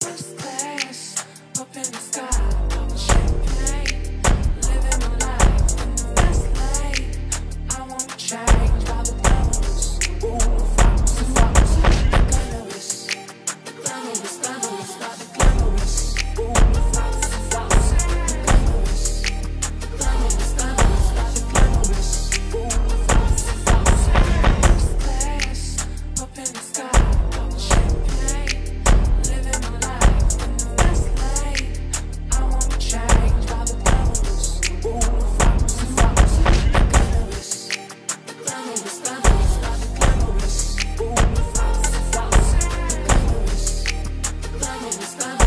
First class, up in the sky, popping champagne, living my life in the fast lane. I won't change by the glamorous. Ooh, fross, fross, glamorous, glamorous, glamorous, by the glamorous. Ooh, fross, fross, glamorous, glamorous, glamorous, by the glamorous. Ooh, fross, fross. First class, up in the sky, popping champagne, living my life in the fast lane. I won't change by the glamorous. Ooh, fross, fross, glamorous, glamorous, glamorous, by the glamorous. Ooh, fross, fross, glamorous, glamorous, glamorous.